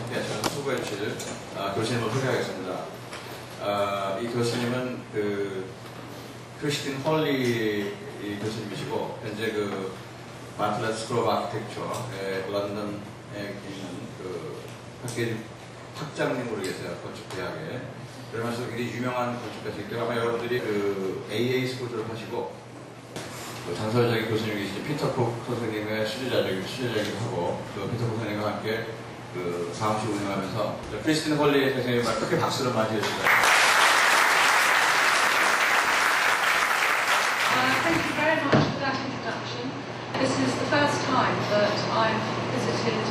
함께 수고해 주실 교수님을 소개하겠습니다. 이 교수님은 크리스틴 홀리 교수님이시고 현재 바틀렛 스쿨 오브 아키텍처의 런던에 있는 학계 학장님으로 계세요. 건축대학에. 그러면서 굉장히 유명한 건축가시기 때문에 아마 여러분들이 AA 스쿨 졸업하시고 전설적인 교수님이신 피터 콕 선생님의 수제자이기도 하고 피터 콕 선생님과 함께 사무실 운영하면서 크리스틴 홀리 선생님을 크게 박수로 맞이해 주시죠. Thank you very much for that introduction. This is the first time that I've visited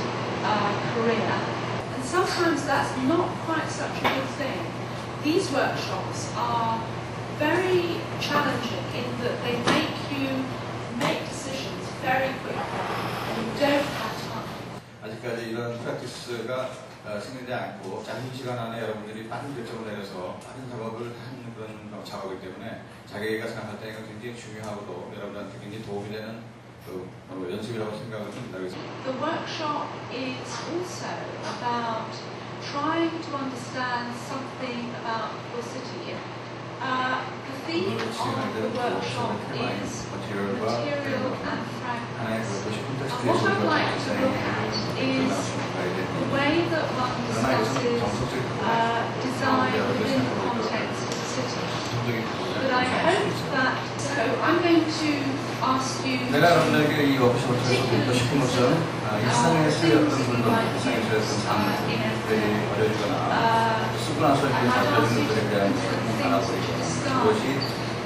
Korea, and sometimes that's not quite such a good thing. These workshops are very challenging in that they make you make decisions very quickly and you don't have time. 아직까지 이런 프랙티스가 생기지 않고 짧은 시간 안에 여러분들이 빠른 결정을 내려서 빠른 작업을 하는 그런 작업이기 때문에 자기가 생각할 때 이건 굉장히 중요하고도 여러분들한테 굉장히 도움이 되는 연습이라고 생각을 합니다. The workshop is also about trying to understand something about your city. The theme of the workshop is material and fragments. And what I'd like to look at is the way that one discusses design within the context of the city. But I hope that, so I'm going to ask you 내가 여러분들에게 이 워크숍을 통해서 듣고 싶은 것은 일상에서 어떤 일상에서 삶들이 어려지거나 쓰고 나서 이렇게 어려진 것들에 대한 알아보기 그것이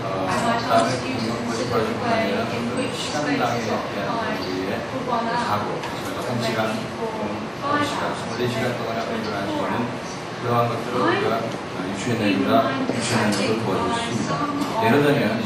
다음에 공부를 벌어진 것이 아니라 시간당에 대한 우리의 사고 1시간, 5시간, 24시간 동안 일어날 수 있는 그러한 것들을 우리가 유추해내기가 유추해내는 것을 도와줄 수 있습니다. 예를 들면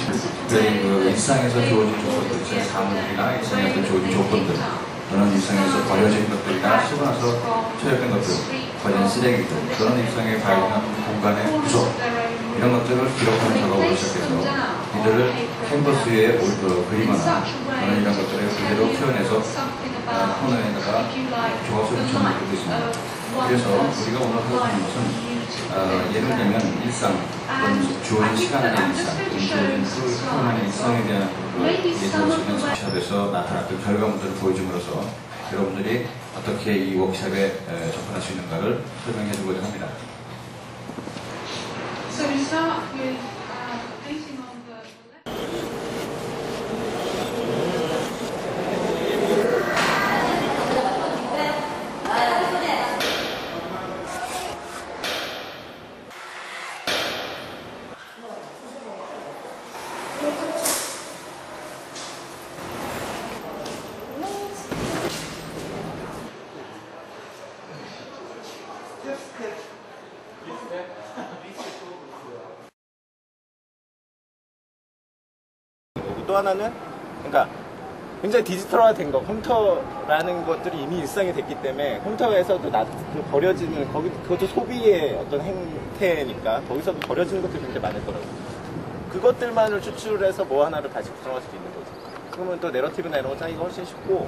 20세기 일상에서 주어진 조건들, 제 사물이나 일상에서 주어진 조건들 또는 일상에서 버려진 것들이나 쓰고 나서 처형된 것들, 버린 쓰레기들, 그런 일상에 발견한 공간의 구석 이런 것들을 기록하는 작업을 시작해서 이들을 캔버스 위에 그리거나 또는 이런 것들을 그대로 표현해서 코너에다가 조각수를 붙여놓을 때도 있습니다. 그래서 우리가 오늘 하고 있는 것은 예를 들면 일상, 주어진 시간 안의 일상, 주어진 시간 안의 일상에 대한 예술을 쓰는 워크샵에서 나타났던 결과물들을 보여줌으로써 여러분들이 어떻게 이 워크샵에 접근할 수 있는가를 설명해 주고자 합니다. So we start with painting on the left. 또 하나는 그러니까 굉장히 디지털화된 거 컴퓨터라는 것들이 이미 일상이 됐기 때문에 컴퓨터에서도 버려지는 그것도 소비의 어떤 행태니까 거기서도 버려지는 것들이 굉장히 많았더라고요. 그것들만을 추출해서 뭐 하나를 다시 구성할 수도 있는 거죠. 그러면 또 내러티브나 이런 거 짜기가 훨씬 쉽고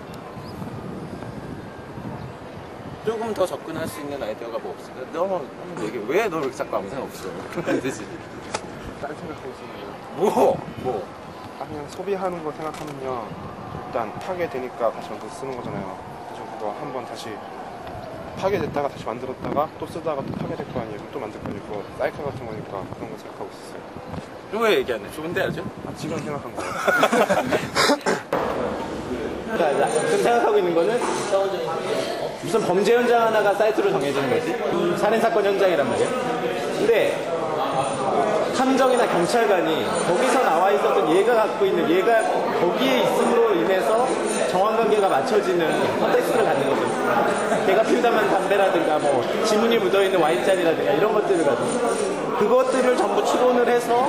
조금 더 접근할 수 있는 아이디어가 뭐 없을까? 너무 얘기 왜 너 이렇게 자꾸 아무 생각 없어? 그러면 되지. 다른 생각하고 있었는데요. 뭐? 그냥 소비하는 거 생각하면요, 일단 파괴되니까 다시 만들어서 쓰는 거잖아요. 그래서 그거 한번 다시 파괴됐다가 다시 만들었다가 또 쓰다가 또 파괴될 거 아니에요. 또 만들 거 아니고 사이클 같은 거니까 그런 거 생각하고 있었어요. 왜 얘기 안 해? 좋은데 알죠? 지금 생각한 거예요. 그러니까 지금 생각하고 있는 거는 무슨 범죄 현장 하나가 사이트로 정해지는 거지. 살인사건 현장이란 말이야. 근데 탐정이나 경찰관이 거기서 나와 있었던 얘가 갖고 있는 얘가 거기에 있음으로 인해서 정황관계가 맞춰지는 컨텍스트를 갖는 거죠. 걔가 피우다만 담배라든가 뭐 지문이 묻어있는 와인잔이라든가 이런 것들을 가지고 그것들을 전부 추론을 해서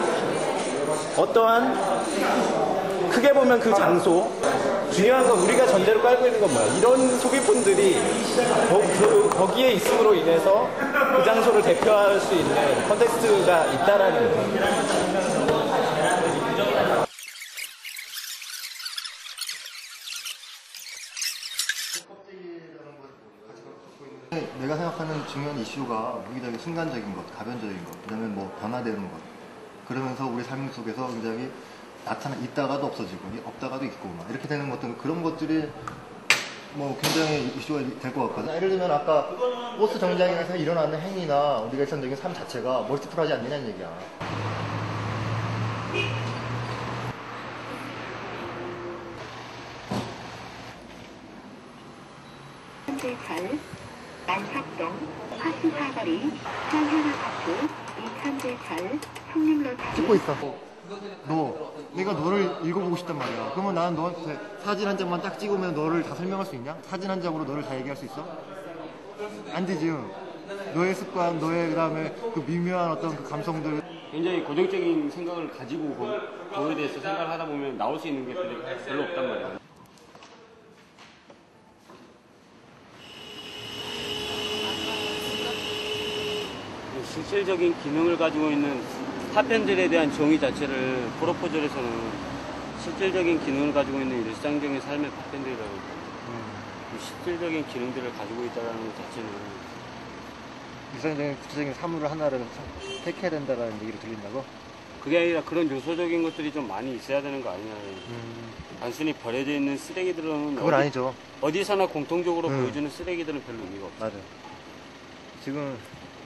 어떠한 크게 보면 그 장소 중요한 건 우리가 전제로 깔고 있는 건 뭐야? 이런 소비품들이 거기에 있음으로 인해서 그 장소를 대표할 수 있는 컨텍스트가 있다라는 거예요. 껍데기라는 걸 가지고 갖고 있는 내가 생각하는 중요한 이슈가 무기적인 순간적인 것, 가변적인 것, 그다음에 뭐 변화되는 것. 그러면서 우리 삶 속에서 굉장히 있다가도 없어지고, 없다가도 있고, 막 이렇게 되는 것들, 그런 것들이 뭐 굉장히 이슈가 될 것 같거든. 예를 들면 아까 버스 정류장에서 일어나는 행위나 우리가 일상적인 삶 자체가 멀티플하지 않느냐는 얘기야. 현대철, 만삭동, 화수사거리, 서현아파트, 이천대철, 성림로드. 찍고 있어. 내가 너를 읽어보고 싶단 말이야. 그러면 나는 너한테 사진 한 장만 딱 찍으면 너를 다 설명할 수 있냐? 사진 한 장으로 너를 다 얘기할 수 있어? 안 되지. 너의 습관, 그다음에 그 미묘한 어떤 그 감성들. 굉장히 고정적인 생각을 가지고 그거에 대해서 생각을 하다 보면 나올 수 있는 것들이 별로 없단 말이야. 실질적인 기능을 가지고 있는 파편들에 대한 정의 자체를 프로포절에서는 실질적인 기능을 가지고 있는 일상적인 삶의 파편들이라고 그 실질적인 기능들을 가지고 있다는 것 자체는 일상적인 구체적인 사물을 하나를 택해야 된다는 얘기를 들린다고? 그게 아니라 그런 요소적인 것들이 좀 많이 있어야 되는 거 아니냐. 단순히 버려져 있는 쓰레기들은 그건 아니죠. 어디서나 공통적으로 보여주는 쓰레기들은 별로 의미가 없어. 맞아. 지금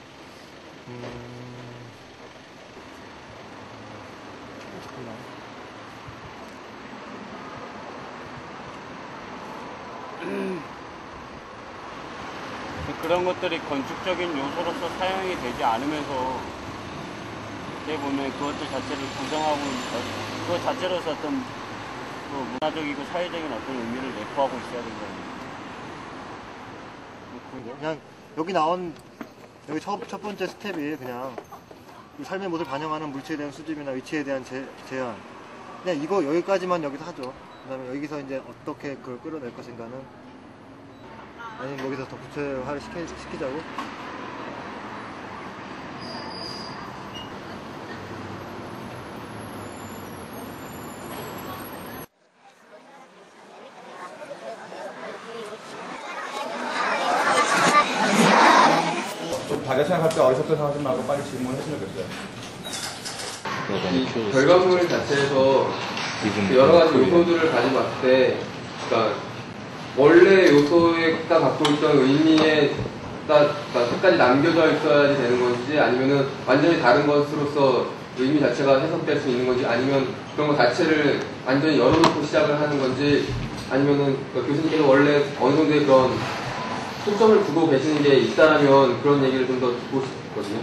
그런 것들이 건축적인 요소로서 사용이 되지 않으면서 어떻게 보면 그것들 자체를 부정하고 그것 자체로서 어떤 문화적이고 사회적인 어떤 의미를 내포하고 있어야 된다. 그냥 여기 첫 번째 스텝이 그냥 삶의 모습을 반영하는 물체에 대한 수집이나 위치에 대한 제한. 그냥 이거 여기까지만 여기서 하죠. 그 다음에 여기서 이제 어떻게 그걸 끌어낼 것인가는 아니면 여기서 더 구체화를 시키자고. 자기가 생각할 때 어리석게 생각하지 말고 빨리 질문을 했으면 좋겠어요. 이 결과물 자체에서 여러 가지 요소들을 가지고 왔을 때, 그러니까 원래 요소에 딱 갖고 있던 의미에 딱 끝까지 남겨져 있어야지 되는 건지, 아니면은 완전히 다른 것으로서 의미 자체가 해석될 수 있는 건지, 아니면 그런 것 자체를 완전히 열어놓고 시작을 하는 건지, 아니면은 교수님께서 원래 어느 정도의 그런 초점을 두고 계시는 게 있다면 그런 얘기를 좀 더 듣고 싶거든요.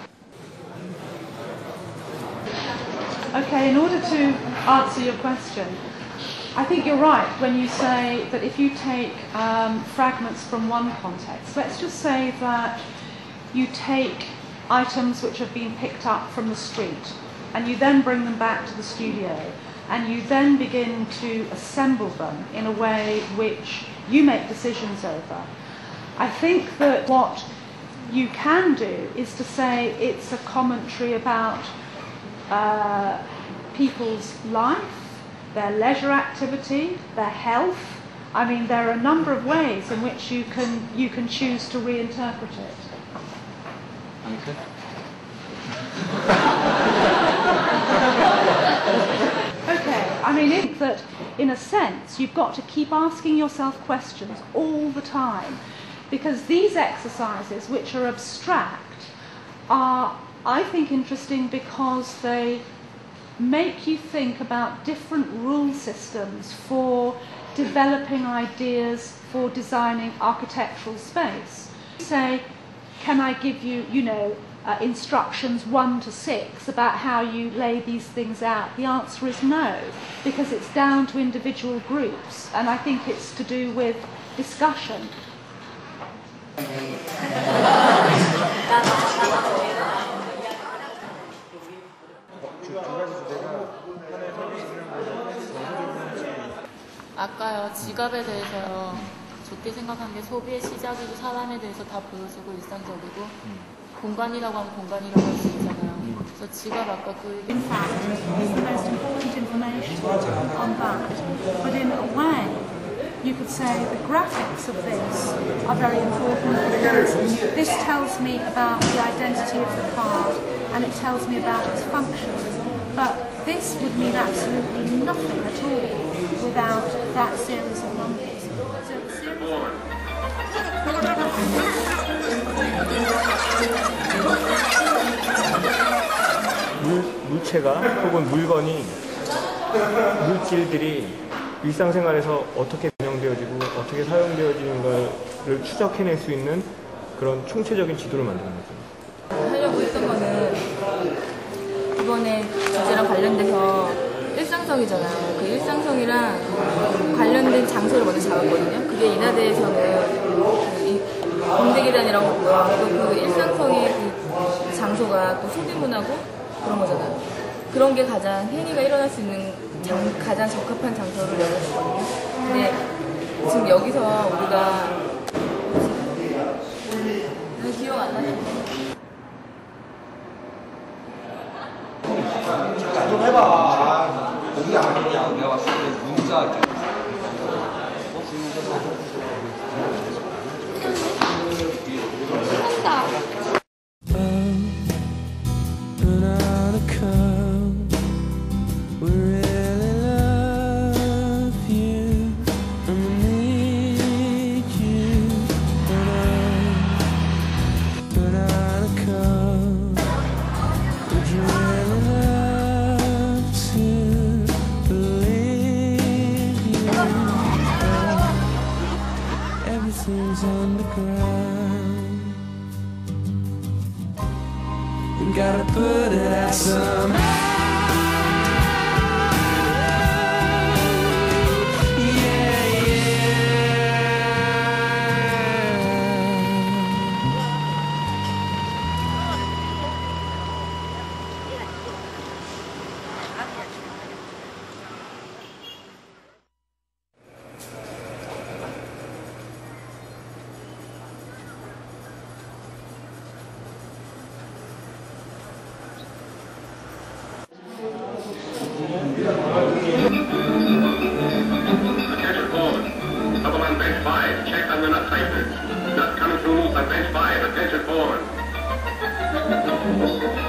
Okay, in order to answer your question, I think you're right when you say that if you take fragments from one context, let's just say that you take items which have been picked up from the street and you then bring them back to the studio and you then begin to assemble them in a way which you make decisions over. I think that what you can do is to say it's a commentary about people's life, their leisure activity, their health. I mean, there are a number of ways in which you can choose to reinterpret it. Okay, I mean, I think that in a sense you've got to keep asking yourself questions all the time, because these exercises, which are abstract, are, I think, interesting because they make you think about different rule systems for developing ideas for designing architectural space. Say, can I give you, instructions 1 to 6 about how you lay these things out? The answer is no, because it's down to individual groups, and I think it's to do with discussion. 아까요, 지갑에 대해서요, 좋게 생각한 게 소비의 시작이고 사람에 대해서 다 보여주고 일상적이고 공간이라고 하면 공간이라고 할 수 있잖아요. 그래서 지갑 아까 In fact, is the most important information on that. But in a way, you could say the graphics of this are very important because this tells me about the identity of the card and it tells me about its function. But this would mean absolutely nothing at all without that series of numbers. So the series 물체가 혹은 물건이 물질들이 일상생활에서 어떻게 변형되어지고 어떻게 사용되어지는 것을 추적해낼 수 있는 그런 총체적인 지도를 만드는 거죠. 하려고 했던 거는 이번에 주제랑 관련돼서 일상성이잖아요. 그 일상성이랑 관련된 장소를 먼저 잡았거든요. 그게 인하대에서는 공대계단이라고 하고요. 또 그 일상성의 그 장소가 또 소규모하고 그런 거잖아요. 그런 게 가장 행위가 일어날 수 있는 가장 적합한 장소를 열어줬거든요. 근데 지금 여기서 우리가 기억 안 나요? 좀 해봐. 공개 아니냐. 내가 봤을 때 문자. Everything's on the ground. We gotta put it out somehow. Couple on bench 5, check on the nut tightness. Nut coming through loose on bench 5, attention forward.